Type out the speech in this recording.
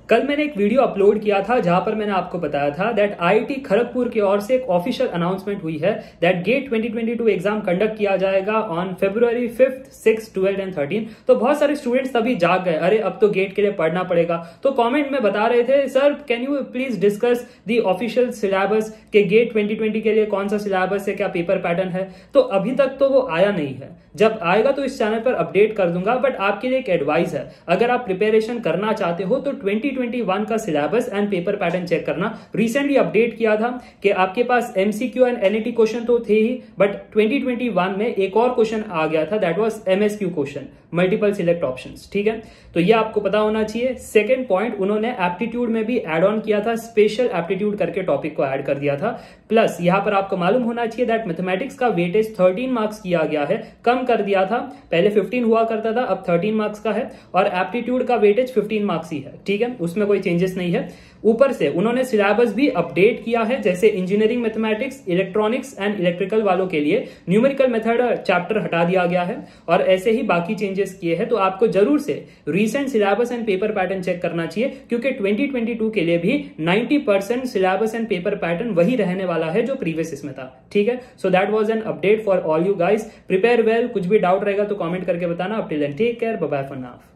कल मैंने एक वीडियो अपलोड किया था जहां पर मैंने आपको बताया था दैट आईआईटी खड़गपुर की ओर से एक ऑफिशियल अनाउंसमेंट हुई है दैट गेट 2022 एग्जाम कंडक्ट किया जाएगा on February 5th, 6th, 12th and 13th। तो बहुत सारे स्टूडेंट्स तभी जाग गए, अरे अब तो गेट के लिए पढ़ना पड़ेगा। तो कमेंट में बता रहे थे, sir can you please discuss the official syllabus के गेट 2020 के लिए कौन सा सिलेबस है, क्या पेपर पैटर्न है। तो अभी तक तो वो आया नहीं है, जब आएगा तो इस चैनल पर अपडेट कर दूंगा। बट आपके लिए एक एडवाइस है, अगर आप प्रिपरेशन करना चाहते हो तो 2021 का syllabus and paper pattern check करना। रिसेंटली अपडेट किया था कि आपके पास एमसीक्यू एंड एनईटी क्वेश्चन तो थे ही, बट 2021 में एक और क्वेश्चन आ गया था, that was MSQ question, multiple select options. ठीक है, तो ये आपको पता होना चाहिए। सेकंड पॉइंट, उन्होंने एप्टीट्यूड में भी एड ऑन किया था, स्पेशल एप्टीट्यूड करके टॉपिक को ऐड कर दिया था। प्लस यहां पर आपको मालूम होना चाहिए दैट मैथमेटिक्स का वेटेज 13 मार्क्स किया गया है, कम कर दिया था, पहले 15 हुआ करता था, अब 13 मार्क्स का है। और एप्टीट्यूड का वेटेज 15 मार्क्स ही है, ठीक है, उसमें कोई चेंजेस नहीं है। ऊपर से उन्होंने सिलेबस भी अपडेट किया है, जैसे engineering mathematics, electronics and electrical वालों के लिए न्यूमेरिकल मेथड चैप्टर हटा दिया गया है, और ऐसे ही बाकी चेंजेस किए हैं। तो आपको जरूर से recent syllabus and paper pattern check करना चाहिए, क्योंकि 2022 के लिए भी 90% सिलेबस एंड पेपर पैटर्न वही रहने वाला है जो प्रीवियस इसमें था। ठीक है, so that was an update for all you guys. Prepare well, कुछ भी डाउट रहेगा तो कमेंट करके बताना। Up till then take care, bye bye for now.